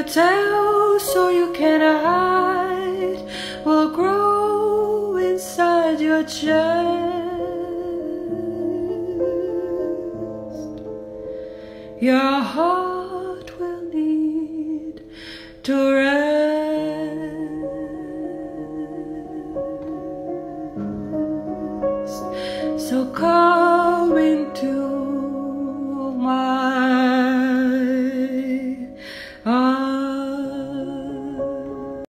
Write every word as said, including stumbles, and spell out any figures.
tell so you can hide will grow inside your chest. Your heart will need to rest. So come into